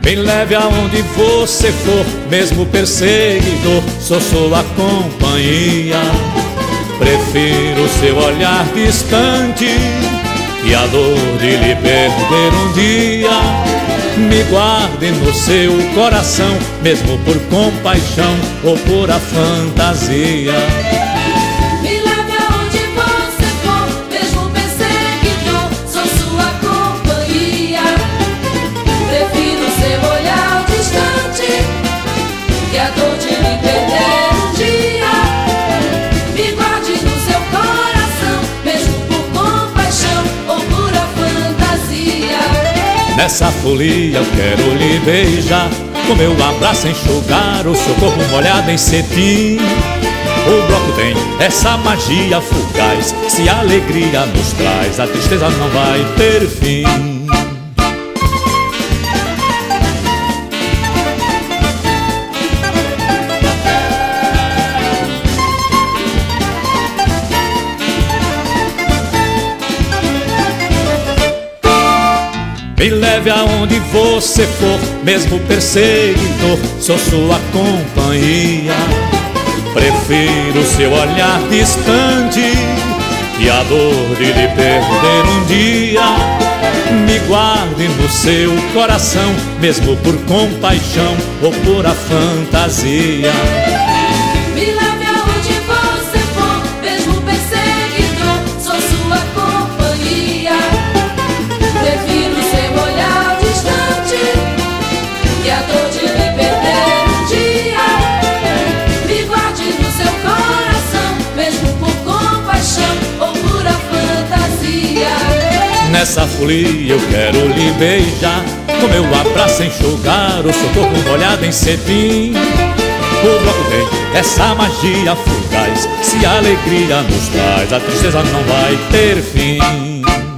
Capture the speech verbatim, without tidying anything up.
Me leve aonde você for, mesmo perseguidor, sou sua companhia. Prefiro seu olhar distante e a dor de lhe perder um dia. Me guarde no seu coração, mesmo por compaixão ou por a fantasia. Me leve aonde você for, mesmo perseguidor, sou sua companhia. Prefiro seu olhar distante e a dor de lhe perder um dia. Me guarde no seu coração, mesmo por compaixão ou por a fantasia. Nessa folia eu quero lhe beijar, com meu abraço enxugar o seu corpo molhado em cetim. O bloco tem essa magia fugaz, se a alegria nos traz, a tristeza não vai ter fim. Me leve aonde você for, mesmo perseguidor, sou sua companhia. Prefiro seu olhar distante e a dor de lhe perder um dia. Me guarde no seu coração, mesmo por compaixão ou por a fantasia. Me leve aonde você for, mesmo perseguidor, sou sua companhia. Prefiro seu olhar distante e a dor de lhe perder um dia. Me guarde no seu coração, mesmo por compaixão ou por a fantasia. Nessa folia eu quero lhe beijar, com meu abraço enxugar o seu corpo molhado em cetim. O bloco tem essa magia fugaz, se a alegria nos traz, a tristeza não vai ter fim.